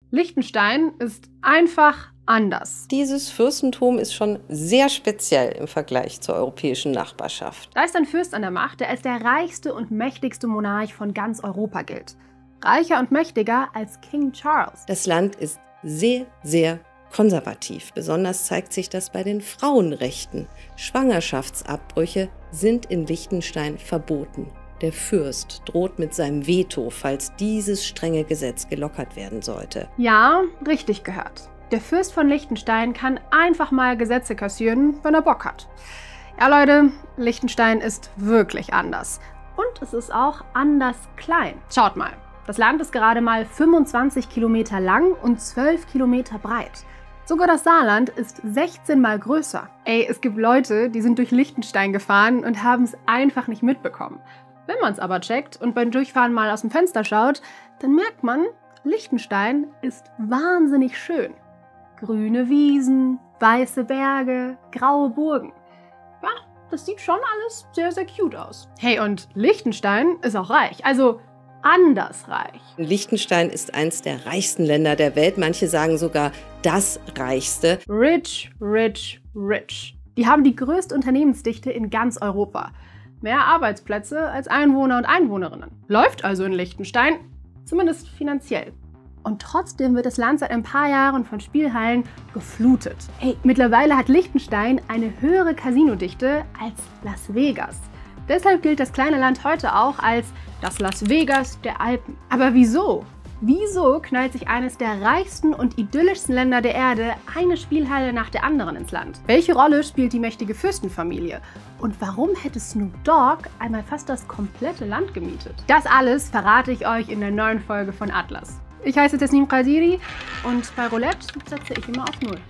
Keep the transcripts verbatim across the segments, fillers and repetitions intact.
Liechtenstein ist einfach anders. Dieses Fürstentum ist schon sehr speziell im Vergleich zur europäischen Nachbarschaft. Da ist ein Fürst an der Macht, der als der reichste und mächtigste Monarch von ganz Europa gilt. Reicher und mächtiger als King Charles. Das Land ist sehr, sehr konservativ. Besonders zeigt sich das bei den Frauenrechten. Schwangerschaftsabbrüche sind in Liechtenstein verboten. Der Fürst droht mit seinem Veto, falls dieses strenge Gesetz gelockert werden sollte. Ja, richtig gehört. Der Fürst von Liechtenstein kann einfach mal Gesetze kassieren, wenn er Bock hat. Ja Leute, Liechtenstein ist wirklich anders. Und es ist auch anders klein. Schaut mal, das Land ist gerade mal fünfundzwanzig Kilometer lang und zwölf Kilometer breit. Sogar das Saarland ist sechzehn Mal größer. Ey, es gibt Leute, die sind durch Liechtenstein gefahren und haben es einfach nicht mitbekommen. Wenn man es aber checkt und beim Durchfahren mal aus dem Fenster schaut, dann merkt man, Liechtenstein ist wahnsinnig schön. Grüne Wiesen, weiße Berge, graue Burgen. Ja, das sieht schon alles sehr, sehr cute aus. Hey, und Liechtenstein ist auch reich, also anders reich. Liechtenstein ist eins der reichsten Länder der Welt, manche sagen sogar das reichste. Rich, rich, rich. Die haben die größte Unternehmensdichte in ganz Europa. Mehr Arbeitsplätze als Einwohner und Einwohnerinnen. Läuft also in Liechtenstein, zumindest finanziell. Und trotzdem wird das Land seit ein paar Jahren von Spielhallen geflutet. Hey, mittlerweile hat Liechtenstein eine höhere Casinodichte als Las Vegas. Deshalb gilt das kleine Land heute auch als das Las Vegas der Alpen. Aber wieso? Wieso knallt sich eines der reichsten und idyllischsten Länder der Erde eine Spielhalle nach der anderen ins Land? Welche Rolle spielt die mächtige Fürstenfamilie? Und warum hätte Snoop Dogg einmal fast das komplette Land gemietet? Das alles verrate ich euch in der neuen Folge von Atlas. Ich heiße Tesnim Qadiri und bei Roulette setze ich immer auf Null.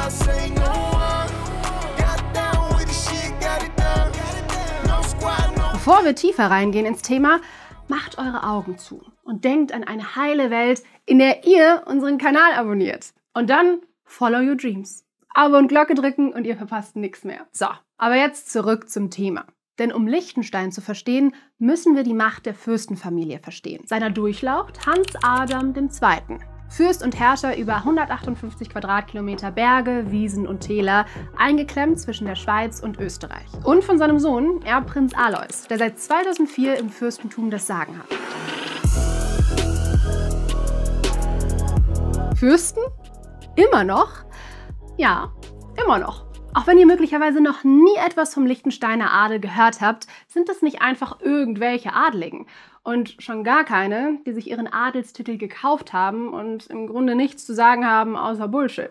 Bevor wir tiefer reingehen ins Thema, macht eure Augen zu und denkt an eine heile Welt, in der ihr unseren Kanal abonniert. Und dann follow your dreams. Abo und Glocke drücken und ihr verpasst nichts mehr. So, aber jetzt zurück zum Thema. Denn um Liechtenstein zu verstehen, müssen wir die Macht der Fürstenfamilie verstehen. Seiner Durchlaucht Hans Adam der Zweite. Fürst und Herrscher über hundertachtundfünfzig Quadratkilometer Berge, Wiesen und Täler, eingeklemmt zwischen der Schweiz und Österreich. Und von seinem Sohn, Erbprinz Alois, der seit zweitausendvier im Fürstentum das Sagen hat. Fürsten? Immer noch? Ja, immer noch. Auch wenn ihr möglicherweise noch nie etwas vom Liechtensteiner Adel gehört habt, sind das nicht einfach irgendwelche Adeligen. Und schon gar keine, die sich ihren Adelstitel gekauft haben und im Grunde nichts zu sagen haben, außer Bullshit.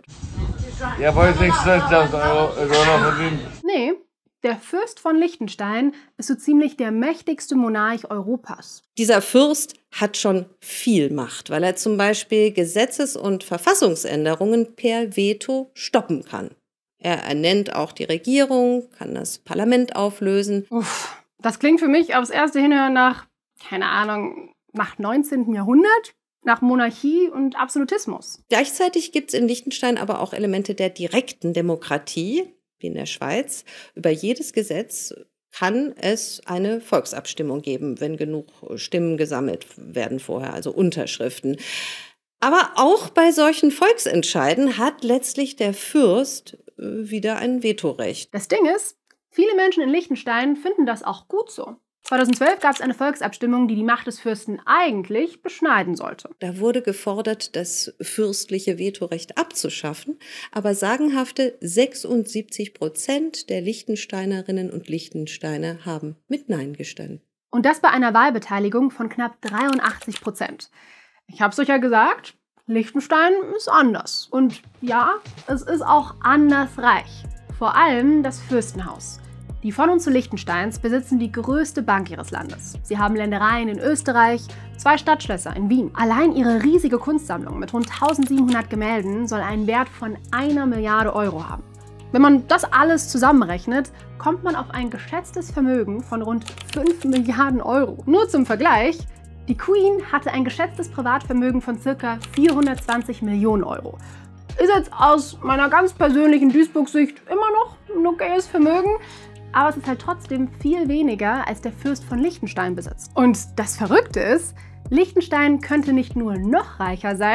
Ja, wollte sechstausend Euro noch verdienen. Nee, der Fürst von Liechtenstein ist so ziemlich der mächtigste Monarch Europas. Dieser Fürst hat schon viel Macht, weil er zum Beispiel Gesetzes- und Verfassungsänderungen per Veto stoppen kann. Er ernennt auch die Regierung, kann das Parlament auflösen. Uff, das klingt für mich aufs erste Hinhören nach, keine Ahnung, nach neunzehnten Jahrhundert, nach Monarchie und Absolutismus. Gleichzeitig gibt es in Liechtenstein aber auch Elemente der direkten Demokratie, wie in der Schweiz. Über jedes Gesetz kann es eine Volksabstimmung geben, wenn genug Stimmen gesammelt werden vorher, also Unterschriften. Aber auch bei solchen Volksentscheiden hat letztlich der Fürst wieder ein Vetorecht. Das Ding ist, viele Menschen in Liechtenstein finden das auch gut so. zweitausendzwölf gab es eine Volksabstimmung, die die Macht des Fürsten eigentlich beschneiden sollte. Da wurde gefordert, das fürstliche Vetorecht abzuschaffen, aber sagenhafte sechsundsiebzig Prozent der Liechtensteinerinnen und Liechtensteiner haben mit Nein gestimmt. Und das bei einer Wahlbeteiligung von knapp dreiundachtzig Prozent. Ich hab's euch ja gesagt, Liechtenstein ist anders. Und ja, es ist auch anders reich. Vor allem das Fürstenhaus. Die von und zu Liechtensteins besitzen die größte Bank ihres Landes. Sie haben Ländereien in Österreich, zwei Stadtschlösser in Wien. Allein ihre riesige Kunstsammlung mit rund tausendsiebenhundert Gemälden soll einen Wert von einer Milliarde Euro haben. Wenn man das alles zusammenrechnet, kommt man auf ein geschätztes Vermögen von rund fünf Milliarden Euro. Nur zum Vergleich, die Queen hatte ein geschätztes Privatvermögen von ca. vierhundertzwanzig Millionen Euro. Ist jetzt aus meiner ganz persönlichen Duisburg-Sicht immer noch ein okayes Vermögen, aber es ist halt trotzdem viel weniger, als der Fürst von Liechtenstein besitzt. Und das Verrückte ist, Liechtenstein könnte nicht nur noch reicher sein,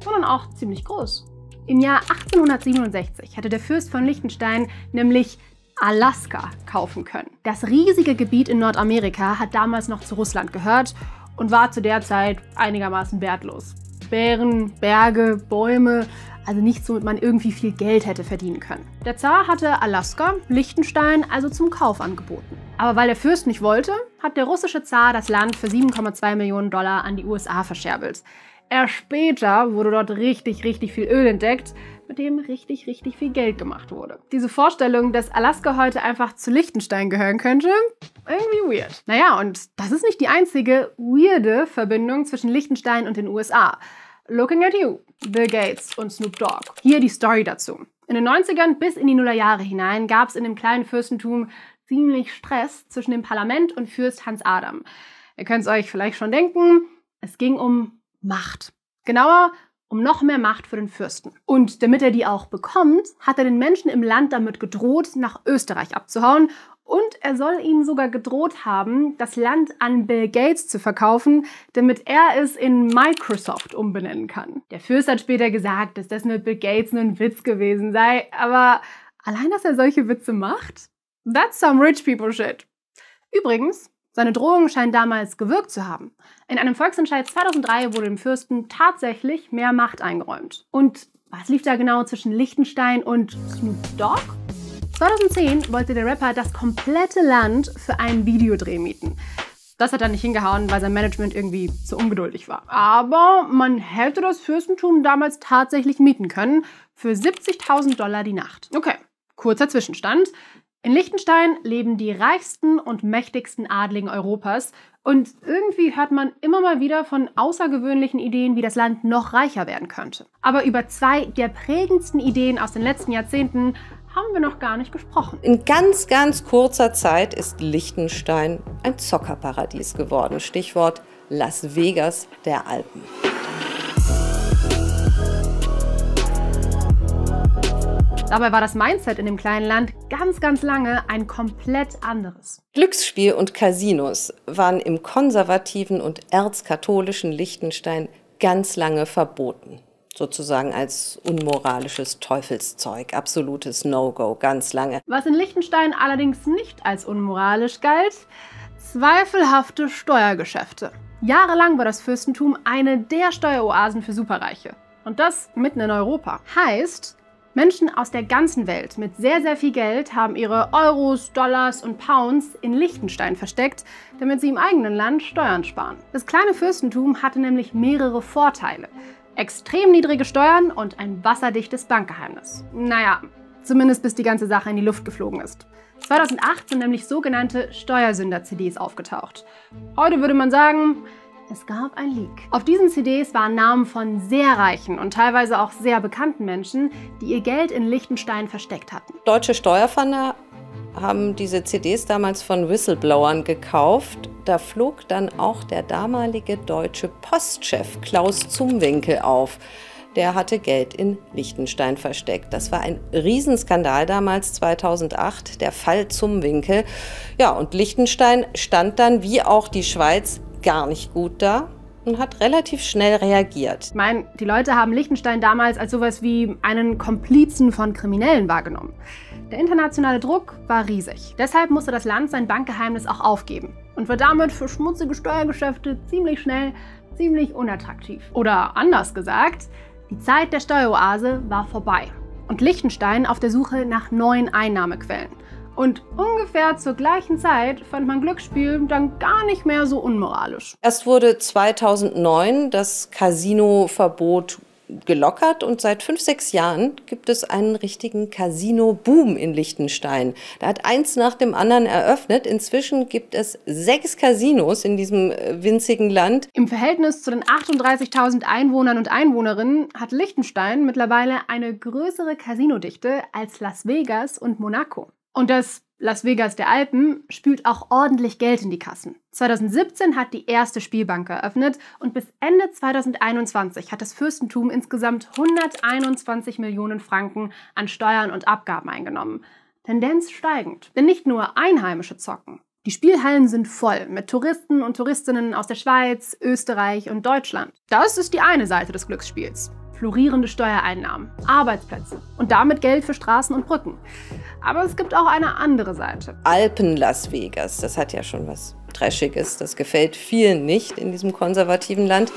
sondern auch ziemlich groß. Im Jahr achtzehnhundertsiebenundsechzig hatte der Fürst von Liechtenstein nämlich Alaska kaufen können. Das riesige Gebiet in Nordamerika hat damals noch zu Russland gehört und war zu der Zeit einigermaßen wertlos. Bären, Berge, Bäume, also nichts, womit man irgendwie viel Geld hätte verdienen können. Der Zar hatte Alaska, Liechtenstein also zum Kauf angeboten. Aber weil der Fürst nicht wollte, hat der russische Zar das Land für sieben Komma zwei Millionen Dollar an die U S A verscherbelt. Erst später wurde dort richtig, richtig viel Öl entdeckt, mit dem richtig, richtig viel Geld gemacht wurde. Diese Vorstellung, dass Alaska heute einfach zu Liechtenstein gehören könnte, irgendwie weird. Naja, und das ist nicht die einzige weirde Verbindung zwischen Liechtenstein und den U S A. Looking at you, Bill Gates und Snoop Dogg. Hier die Story dazu. In den neunzigern bis in die Nullerjahre hinein gab es in dem kleinen Fürstentum ziemlich Stress zwischen dem Parlament und Fürst Hans Adam. Ihr könnt es euch vielleicht schon denken, es ging um Macht. Genauer, um noch mehr Macht für den Fürsten. Und damit er die auch bekommt, hat er den Menschen im Land damit gedroht, nach Österreich abzuhauen. Und er soll ihnen sogar gedroht haben, das Land an Bill Gates zu verkaufen, damit er es in Microsoft umbenennen kann. Der Fürst hat später gesagt, dass das mit Bill Gates nur ein Witz gewesen sei, aber allein, dass er solche Witze macht? That's some rich people shit. Übrigens, seine Drohungen scheinen damals gewirkt zu haben. In einem Volksentscheid zweitausenddrei wurde dem Fürsten tatsächlich mehr Macht eingeräumt. Und was lief da genau zwischen Liechtenstein und Snoop Dogg? zweitausendzehn wollte der Rapper das komplette Land für einen Videodreh mieten. Das hat dann nicht hingehauen, weil sein Management irgendwie zu ungeduldig war. Aber man hätte das Fürstentum damals tatsächlich mieten können für siebzigtausend Dollar die Nacht. Okay, kurzer Zwischenstand. In Liechtenstein leben die reichsten und mächtigsten Adligen Europas und irgendwie hört man immer mal wieder von außergewöhnlichen Ideen, wie das Land noch reicher werden könnte. Aber über zwei der prägendsten Ideen aus den letzten Jahrzehnten haben wir noch gar nicht gesprochen. In ganz, ganz kurzer Zeit ist Liechtenstein ein Zockerparadies geworden. Stichwort Las Vegas der Alpen. Dabei war das Mindset in dem kleinen Land ganz, ganz lange ein komplett anderes. Glücksspiel und Casinos waren im konservativen und erzkatholischen Liechtenstein ganz lange verboten. Sozusagen als unmoralisches Teufelszeug, absolutes No-Go, ganz lange. Was in Liechtenstein allerdings nicht als unmoralisch galt, zweifelhafte Steuergeschäfte. Jahrelang war das Fürstentum eine der Steueroasen für Superreiche. Und das mitten in Europa. Heißt, Menschen aus der ganzen Welt mit sehr, sehr viel Geld haben ihre Euros, Dollars und Pounds in Liechtenstein versteckt, damit sie im eigenen Land Steuern sparen. Das kleine Fürstentum hatte nämlich mehrere Vorteile. Extrem niedrige Steuern und ein wasserdichtes Bankgeheimnis. Naja, zumindest bis die ganze Sache in die Luft geflogen ist. zweitausendacht sind nämlich sogenannte Steuersünder-C Ds aufgetaucht. Heute würde man sagen, es gab ein Leak. Auf diesen C Ds waren Namen von sehr reichen und teilweise auch sehr bekannten Menschen, die ihr Geld in Liechtenstein versteckt hatten. Deutsche Steuerfahnder haben diese C Ds damals von Whistleblowern gekauft. Da flog dann auch der damalige deutsche Postchef Klaus Zumwinkel auf. Der hatte Geld in Liechtenstein versteckt. Das war ein Riesenskandal damals, zweitausendacht, der Fall Zumwinkel. Ja, und Liechtenstein stand dann, wie auch die Schweiz, gar nicht gut da und hat relativ schnell reagiert. Ich meine, die Leute haben Liechtenstein damals als sowas wie einen Komplizen von Kriminellen wahrgenommen. Der internationale Druck war riesig. Deshalb musste das Land sein Bankgeheimnis auch aufgeben und war damit für schmutzige Steuergeschäfte ziemlich schnell ziemlich unattraktiv. Oder anders gesagt, die Zeit der Steueroase war vorbei und Liechtenstein auf der Suche nach neuen Einnahmequellen. Und ungefähr zur gleichen Zeit fand man Glücksspiel dann gar nicht mehr so unmoralisch. Erst wurde zweitausendneun das Casino-Verbot gelockert und seit fünf, sechs Jahren gibt es einen richtigen Casino-Boom in Liechtenstein. Da hat eins nach dem anderen eröffnet. Inzwischen gibt es sechs Casinos in diesem winzigen Land. Im Verhältnis zu den achtunddreißigtausend Einwohnern und Einwohnerinnen hat Liechtenstein mittlerweile eine größere Casinodichte als Las Vegas und Monaco. Und das Las Vegas der Alpen spült auch ordentlich Geld in die Kassen. zweitausendsiebzehn hat die erste Spielbank eröffnet und bis Ende zweitausendeinundzwanzig hat das Fürstentum insgesamt hunderteinundzwanzig Millionen Franken an Steuern und Abgaben eingenommen. Tendenz steigend. Denn nicht nur Einheimische zocken. Die Spielhallen sind voll mit Touristen und Touristinnen aus der Schweiz, Österreich und Deutschland. Das ist die eine Seite des Glücksspiels. florierende Steuereinnahmen, Arbeitsplätze und damit Geld für Straßen und Brücken. Aber es gibt auch eine andere Seite. Alpen-Las Vegas, das hat ja schon was Trashiges. Das gefällt vielen nicht in diesem konservativen Land.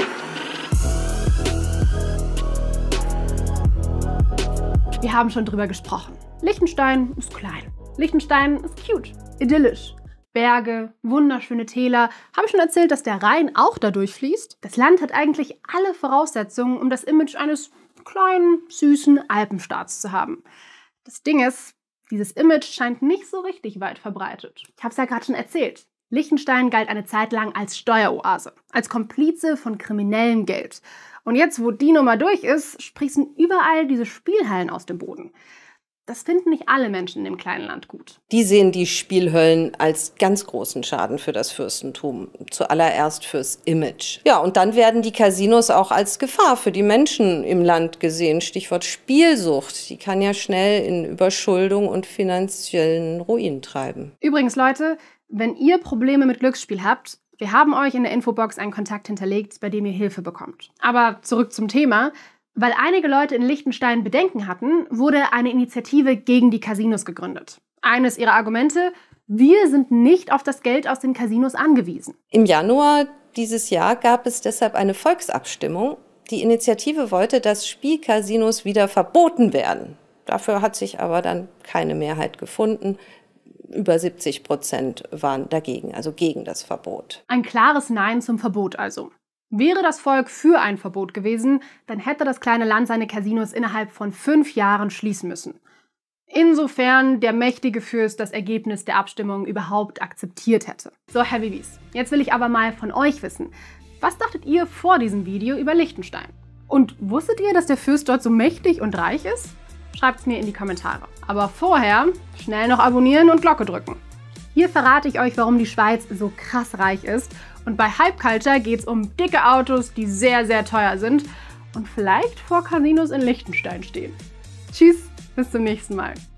Wir haben schon drüber gesprochen. Liechtenstein ist klein. Liechtenstein ist cute, idyllisch. Berge, wunderschöne Täler. Habe ich schon erzählt, dass der Rhein auch da durchfließt? Das Land hat eigentlich alle Voraussetzungen, um das Image eines kleinen, süßen Alpenstaats zu haben. Das Ding ist, dieses Image scheint nicht so richtig weit verbreitet. Ich habe es ja gerade schon erzählt. Liechtenstein galt eine Zeit lang als Steueroase, als Komplize von kriminellem Geld. Und jetzt, wo die Nummer durch ist, sprießen überall diese Spielhallen aus dem Boden. Das finden nicht alle Menschen in dem kleinen Land gut. Die sehen die Spielhöllen als ganz großen Schaden für das Fürstentum. Zuallererst fürs Image. Ja, und dann werden die Casinos auch als Gefahr für die Menschen im Land gesehen. Stichwort Spielsucht. Die kann ja schnell in Überschuldung und finanziellen Ruin treiben. Übrigens, Leute, wenn ihr Probleme mit Glücksspiel habt, wir haben euch in der Infobox einen Kontakt hinterlegt, bei dem ihr Hilfe bekommt. Aber zurück zum Thema. Weil einige Leute in Liechtenstein Bedenken hatten, wurde eine Initiative gegen die Casinos gegründet. Eines ihrer Argumente: Wir sind nicht auf das Geld aus den Casinos angewiesen. Im Januar dieses Jahr gab es deshalb eine Volksabstimmung. Die Initiative wollte, dass Spielcasinos wieder verboten werden. Dafür hat sich aber dann keine Mehrheit gefunden. Über siebzig Prozent waren dagegen, also gegen das Verbot. Ein klares Nein zum Verbot also. Wäre das Volk für ein Verbot gewesen, dann hätte das kleine Land seine Casinos innerhalb von fünf Jahren schließen müssen. Insofern der mächtige Fürst das Ergebnis der Abstimmung überhaupt akzeptiert hätte. So, Heavyweights, jetzt will ich aber mal von euch wissen, was dachtet ihr vor diesem Video über Liechtenstein? Und wusstet ihr, dass der Fürst dort so mächtig und reich ist? Schreibt's mir in die Kommentare. Aber vorher schnell noch abonnieren und Glocke drücken. Hier verrate ich euch, warum die Schweiz so krass reich ist. Und bei Hype Culture geht es um dicke Autos, die sehr, sehr teuer sind und vielleicht vor Casinos in Liechtenstein stehen. Tschüss, bis zum nächsten Mal.